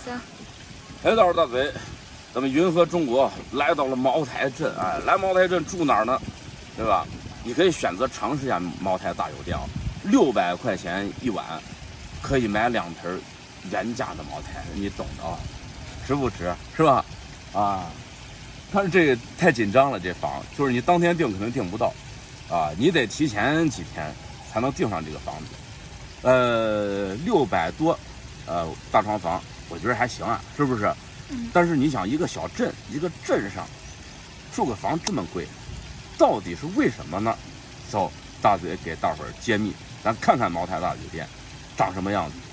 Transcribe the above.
行。 哎，到时候大嘴，咱们云和中国来到了茅台镇，哎，来茅台镇住哪儿呢？对吧？你可以选择尝试一下茅台大酒店，600块钱一晚，可以买2瓶原价的茅台，你懂的啊，值不值？是吧？啊，但是这个太紧张了，这房就是你当天订可能订不到，啊，你得提前几天才能订上这个房子。600多，大床房，我觉得还行啊，是不是？但是你想，一个小镇，一个镇上住个房这么贵，到底是为什么呢？走，大嘴给大伙儿揭秘，咱看看茅台大酒店长什么样子。